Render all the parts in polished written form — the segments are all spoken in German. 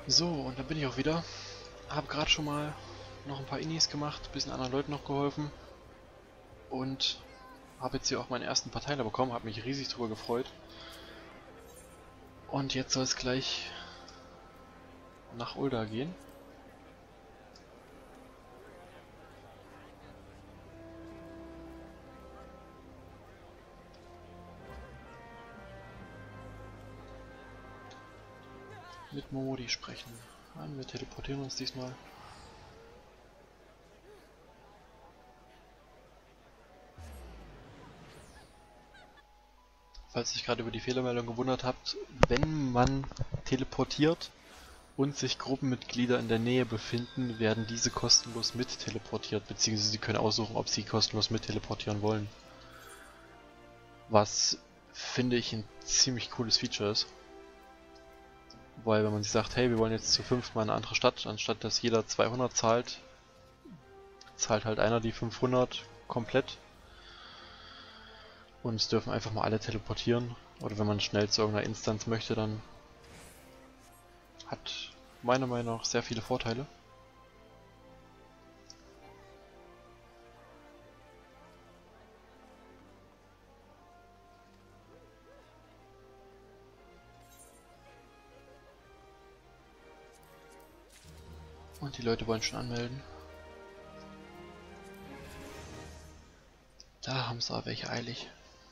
So, und dann bin ich auch wieder. Habe gerade schon mal noch ein paar Innis gemacht, bisschen anderen Leuten noch geholfen und habe jetzt hier auch meinen ersten Parteiler bekommen, habe mich riesig drüber gefreut. Und jetzt soll es gleich nach Ulda gehen. Mit Momodi sprechen. Wir teleportieren uns diesmal. Falls ihr euch gerade über die Fehlermeldung gewundert habt, wenn man teleportiert und sich Gruppenmitglieder in der Nähe befinden, werden diese kostenlos mit teleportiert, beziehungsweise sie können aussuchen, ob sie kostenlos mit teleportieren wollen. Was, finde ich, ein ziemlich cooles Feature ist. Weil wenn man sich sagt, hey, wir wollen jetzt zu 5 mal in eine andere Stadt, anstatt dass jeder 200 zahlt, zahlt halt einer die 500 komplett. Und es dürfen einfach mal alle teleportieren. Oder wenn man schnell zu irgendeiner Instanz möchte, dann hat meiner Meinung nach sehr viele Vorteile. Und die Leute wollen schon anmelden. Da haben sie aber welche eilig.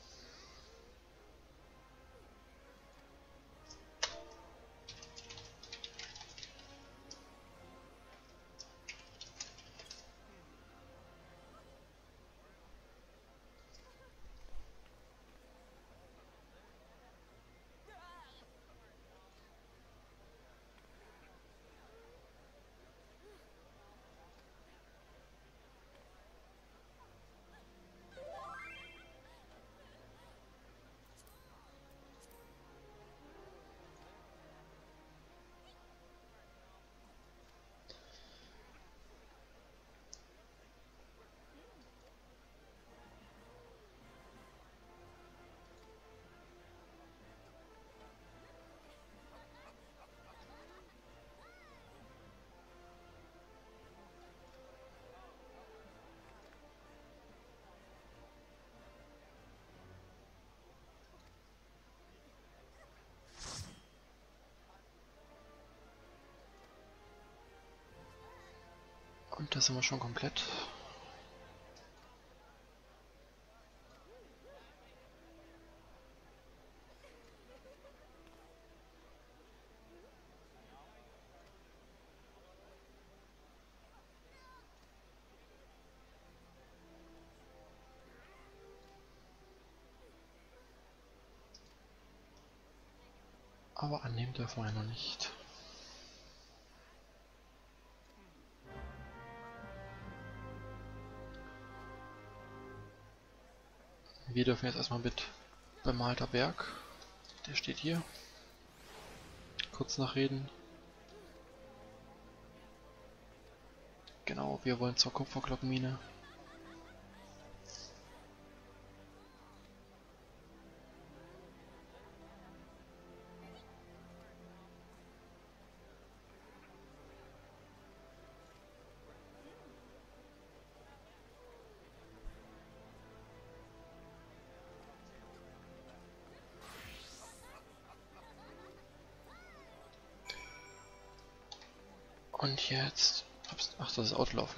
Und da sind wir schon komplett. Aber annehmen dürfen wir noch nicht. Wir dürfen jetzt erstmal mit bemalter Berg. Der steht hier. Kurz nachreden. Genau, wir wollen zur Kupferglockenmine. Und jetzt... Ach, das ist Auslaufen.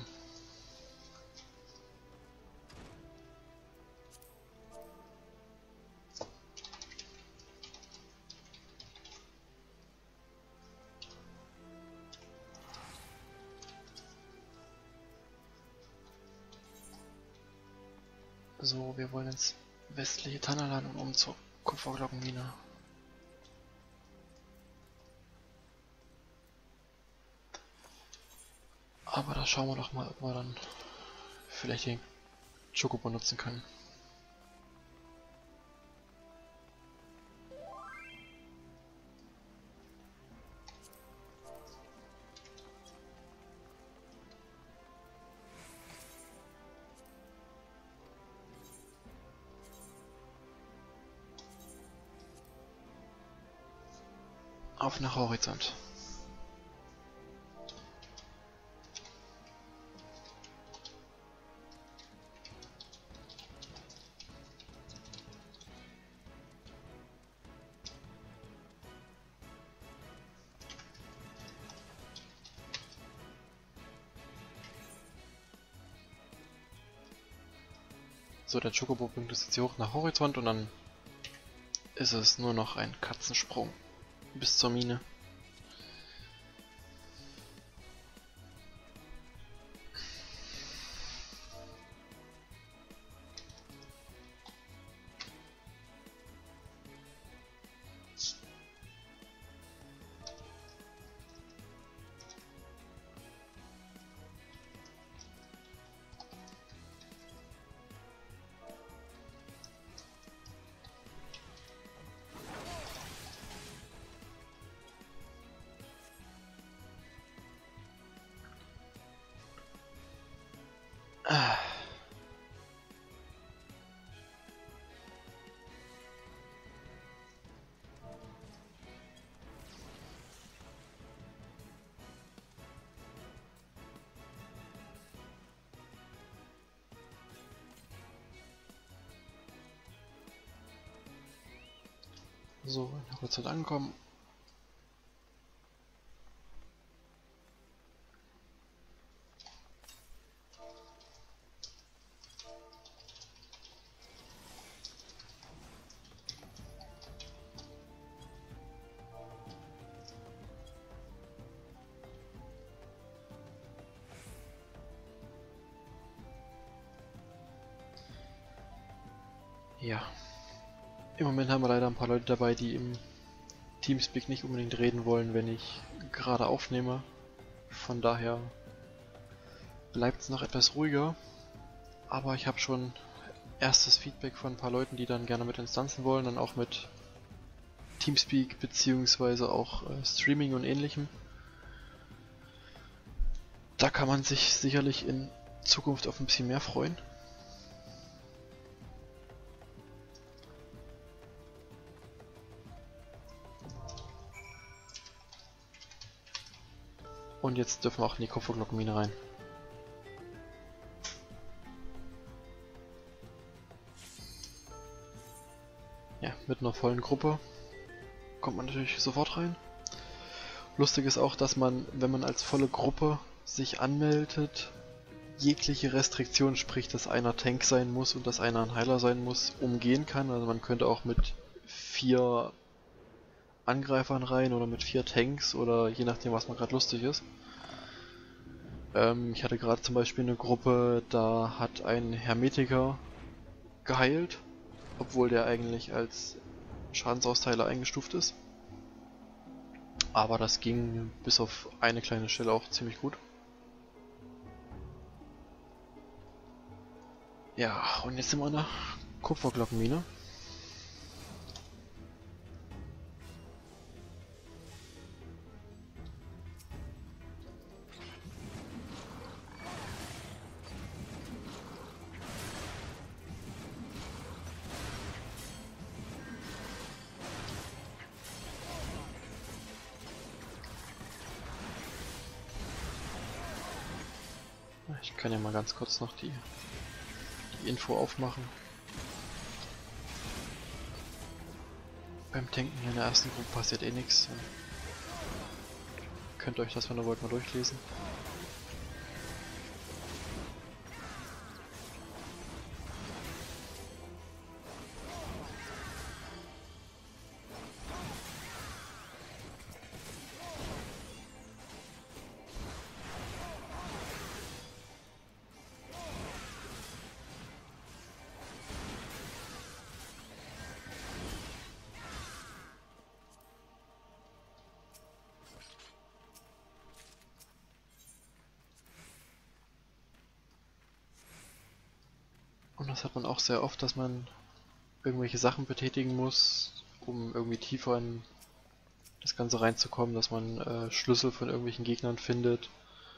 So, wir wollen ins westliche Tannerland und um zur Kupferglockenmine. Aber da schauen wir doch mal, ob wir dann vielleicht den Chocobo nutzen können. Auf nach Horizont. So, der Chocobo bringt es jetzt hier hoch nach Horizont und dann ist es nur noch ein Katzensprung bis zur Mine. So, in Horizont angekommen. Ja. Im Moment haben wir leider ein paar Leute dabei, die im Teamspeak nicht unbedingt reden wollen, wenn ich gerade aufnehme. Von daher bleibt es noch etwas ruhiger. Aber ich habe schon erstes Feedback von ein paar Leuten, die dann gerne mit Instanzen wollen, dann auch mit Teamspeak beziehungsweise auch Streaming und ähnlichem. Da kann man sich sicherlich in Zukunft auf ein bisschen mehr freuen. Und jetzt dürfen wir auch in die Kupferglockenmine rein. Ja, mit einer vollen Gruppe kommt man natürlich sofort rein. Lustig ist auch, dass man, wenn man als volle Gruppe sich anmeldet, jegliche Restriktion, sprich, dass einer Tank sein muss und dass einer ein Heiler sein muss, umgehen kann. Also man könnte auch mit 4 Angreifern rein oder mit 4 Tanks oder je nachdem, was man gerade lustig ist. Ich hatte gerade zum Beispiel eine Gruppe, da hat ein Hermetiker geheilt, obwohl der eigentlich als Schadensausteiler eingestuft ist. Aber das ging bis auf eine kleine Stelle auch ziemlich gut. Ja, und jetzt sind wir in der Kupferglockenmine. Ich kann ja mal ganz kurz noch die Info aufmachen. Beim Tanken hier in der ersten Gruppe passiert eh nichts. Könnt ihr euch das, wenn ihr wollt, mal durchlesen. Und das hat man auch sehr oft, dass man irgendwelche Sachen betätigen muss, um irgendwie tiefer in das Ganze reinzukommen, dass man Schlüssel von irgendwelchen Gegnern findet.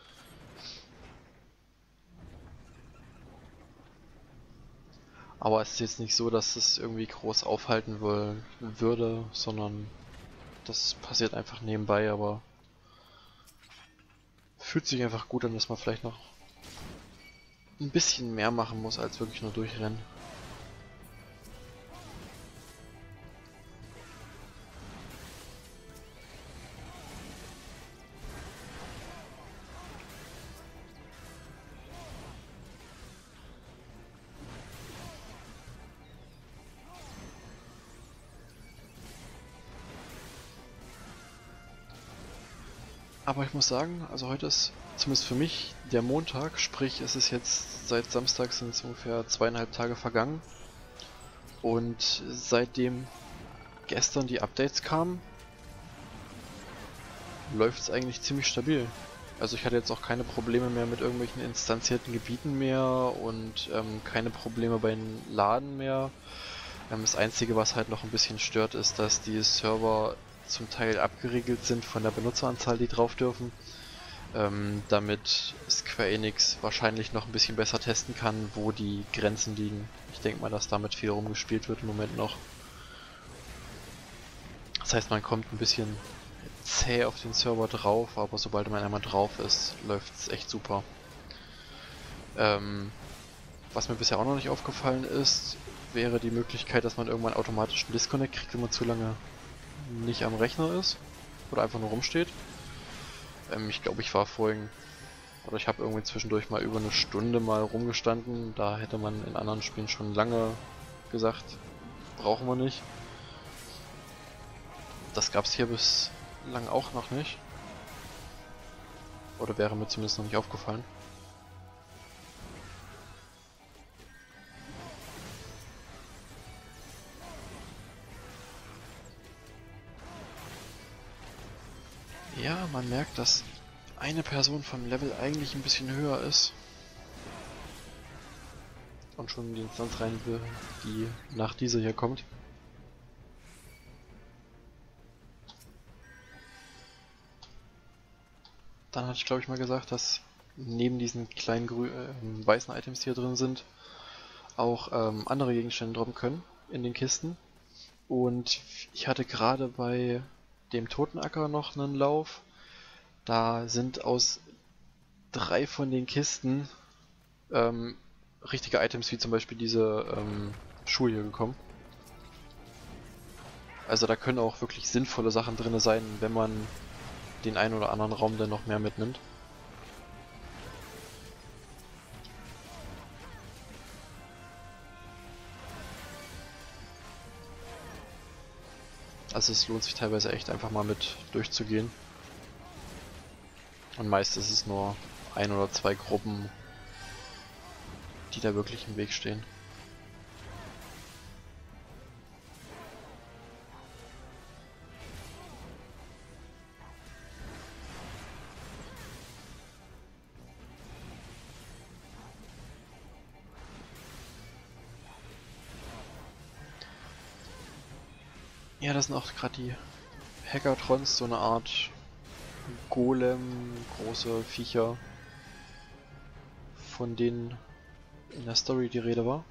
Aber es ist jetzt nicht so, dass es irgendwie groß aufhalten würde, sondern das passiert einfach nebenbei, aber fühlt sich einfach gut an, dass man vielleicht noch ein bisschen mehr machen muss, als wirklich nur durchrennen. Aber ich muss sagen, also heute ist zumindest für mich der Montag, sprich es ist jetzt seit Samstag sind es ungefähr 2,5 Tage vergangen. Und seitdem gestern die Updates kamen, läuft es eigentlich ziemlich stabil. Also ich hatte jetzt auch keine Probleme mehr mit irgendwelchen instanzierten Gebieten mehr und keine Probleme beim Laden mehr. Das Einzige, was halt noch ein bisschen stört, ist, dass die Server zum Teil abgeriegelt sind von der Benutzeranzahl, die drauf dürfen. Damit Square Enix wahrscheinlich noch ein bisschen besser testen kann, wo die Grenzen liegen. Ich denke mal, dass damit viel rumgespielt wird im Moment noch. Das heißt, man kommt ein bisschen zäh auf den Server drauf, aber sobald man einmal drauf ist, läuft es echt super. Was mir bisher auch noch nicht aufgefallen ist, wäre die Möglichkeit, dass man irgendwann automatisch einen Disconnect kriegt, wenn man zu lange nicht am Rechner ist oder einfach nur rumsteht. Ich glaube, ich war vorhin, oder ich habe irgendwie zwischendurch mal über eine Stunde mal rumgestanden. Da hätte man in anderen Spielen schon lange gesagt, brauchen wir nicht. Das gab es hier bislang auch noch nicht. Oder wäre mir zumindest noch nicht aufgefallen. Ja, man merkt, dass eine Person vom Level eigentlich ein bisschen höher ist. Und schon in die Instanz rein will, die nach dieser hier kommt. Dann hatte ich glaube ich mal gesagt, dass neben diesen kleinen weißen Items, die hier drin sind, auch andere Gegenstände droppen können in den Kisten. Und ich hatte gerade bei dem Totenacker noch einen Lauf. Da sind aus 3 von den Kisten richtige Items wie zum Beispiel diese Schuhe hier gekommen. Also da können auch wirklich sinnvolle Sachen drin sein, wenn man den einen oder anderen Raum dann noch mehr mitnimmt. Also es lohnt sich teilweise echt einfach mal mit durchzugehen. Und meist ist es nur 1 oder 2 Gruppen, die da wirklich im Weg stehen. Ja, das sind auch gerade die Hackatrons, so eine Art Golem, große Viecher, von denen in der Story die Rede war.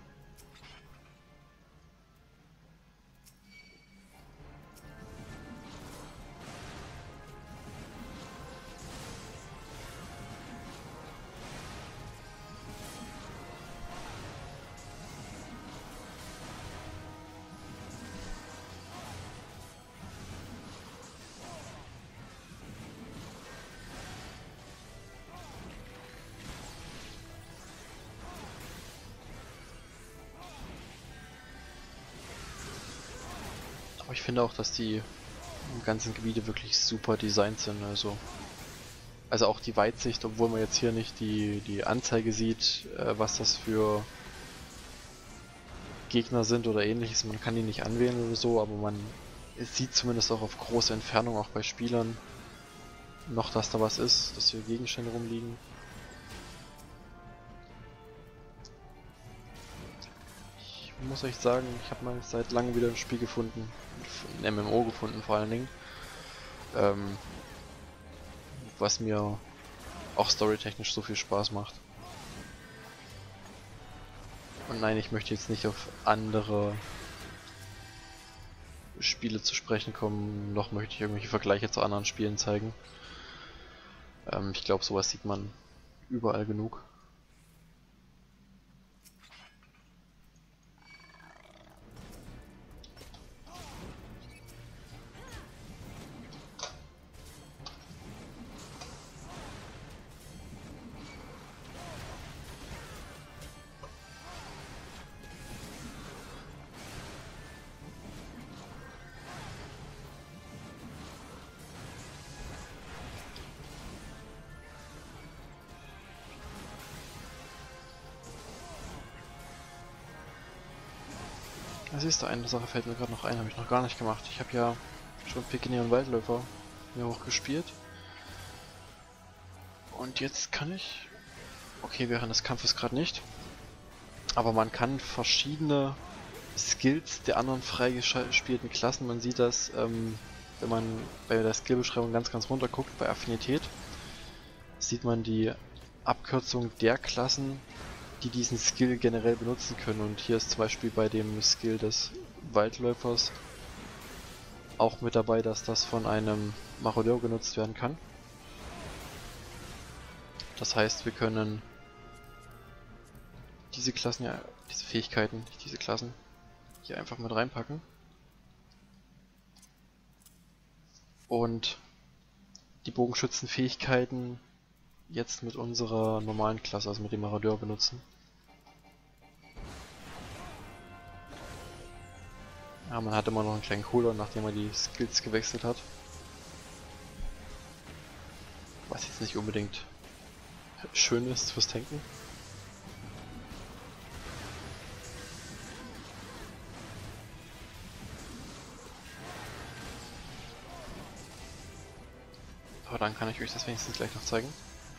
Aber ich finde auch, dass die ganzen Gebiete wirklich super designt sind. Also auch die Weitsicht, obwohl man jetzt hier nicht die Anzeige sieht, was das für Gegner sind oder ähnliches. Man kann die nicht anwählen oder so, aber man sieht zumindest auch auf große Entfernung, auch bei Spielern, noch, dass da was ist, dass hier Gegenstände rumliegen. Ich muss echt sagen, ich habe mal seit langem wieder ein Spiel gefunden, ein MMO gefunden vor allen Dingen, was mir auch storytechnisch so viel Spaß macht. Und nein, ich möchte jetzt nicht auf andere Spiele zu sprechen kommen, noch möchte ich irgendwelche Vergleiche zu anderen Spielen zeigen. Ich glaube, sowas sieht man überall genug. Siehst du, eine Sache fällt mir gerade noch ein, habe ich noch gar nicht gemacht. Ich habe ja schon Pikenier und Waldläufer mir auch gespielt. Und jetzt kann ich... Okay, während des Kampfes gerade nicht. Aber man kann verschiedene Skills der anderen freigespielten Klassen, man sieht das, wenn man bei der Skillbeschreibung ganz runter guckt, bei Affinität, sieht man die Abkürzung der Klassen, die diesen Skill generell benutzen können. Und hier ist zum Beispiel bei dem Skill des Waldläufers auch mit dabei, dass das von einem Marodeur genutzt werden kann. Das heißt, wir können diese Klassen, ja, diese Fähigkeiten, nicht diese Klassen, hier einfach mit reinpacken. Und die Bogenschützenfähigkeiten jetzt mit unserer normalen Klasse, also mit dem Marodeur, benutzen. Ja, man hat immer noch einen kleinen Cooldown, nachdem man die Skills gewechselt hat. Was jetzt nicht unbedingt schön ist fürs Tanken. Aber dann kann ich euch das wenigstens gleich noch zeigen.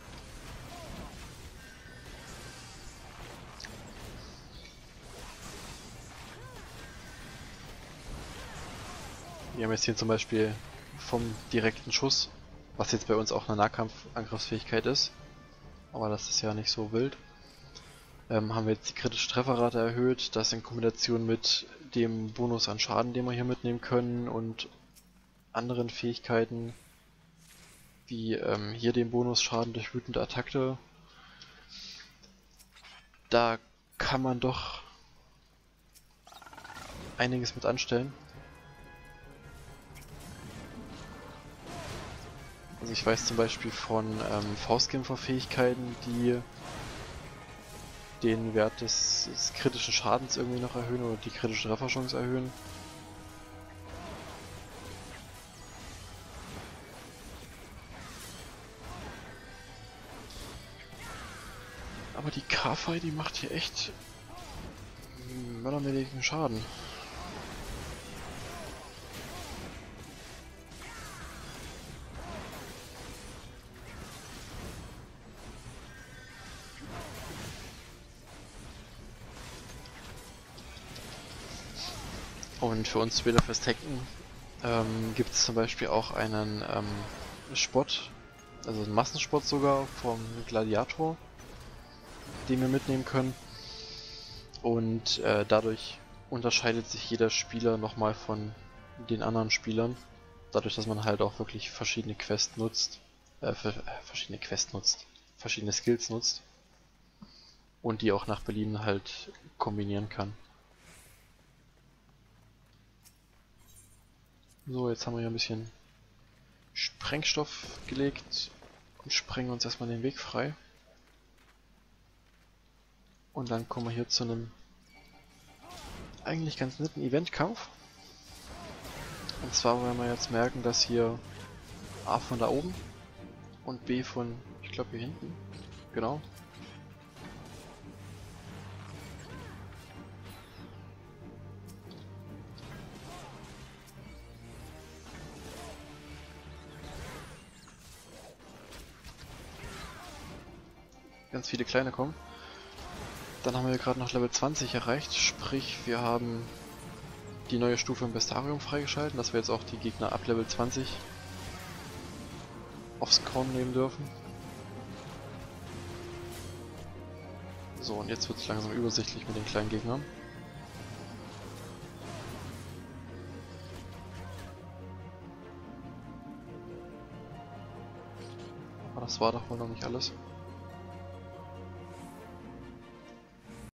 Wir haben jetzt hier zum Beispiel vom direkten Schuss, was jetzt bei uns auch eine Nahkampf-Angriffsfähigkeit ist, aber das ist ja nicht so wild, haben wir jetzt die kritische Trefferrate erhöht, das in Kombination mit dem Bonus an Schaden, den wir hier mitnehmen können und anderen Fähigkeiten, wie hier den Bonus Schaden durch wütende Attacke. Da kann man doch einiges mit anstellen. Also ich weiß zum Beispiel von Faustkämpfer-Fähigkeiten, die den Wert des kritischen Schadens irgendwie noch erhöhen oder die kritische Trefferchance erhöhen. Aber die K-Fei, die macht hier echt mördermäßigen Schaden. Und für uns später fürs Tanken gibt es zum Beispiel auch einen Spot, also einen Massenspot sogar vom Gladiator, den wir mitnehmen können. Und dadurch unterscheidet sich jeder Spieler nochmal von den anderen Spielern. Dadurch, dass man halt auch wirklich verschiedene Quests nutzt, verschiedene Skills nutzt und die auch nach Belieben halt kombinieren kann. So, jetzt haben wir hier ein bisschen Sprengstoff gelegt und sprengen uns erstmal den Weg frei. Und dann kommen wir hier zu einem eigentlich ganz netten Eventkampf. Und zwar werden wir jetzt merken, dass hier A von da oben und B von, ich glaube hier hinten, genau. Ganz viele kleine kommen. Dann haben wir gerade noch Level 20 erreicht, sprich wir haben die neue Stufe im Bestarium freigeschalten, dass wir jetzt auch die Gegner ab Level 20 aufs Korn nehmen dürfen. So, und jetzt wird es langsam übersichtlich mit den kleinen Gegnern. Aber das war doch wohl noch nicht alles.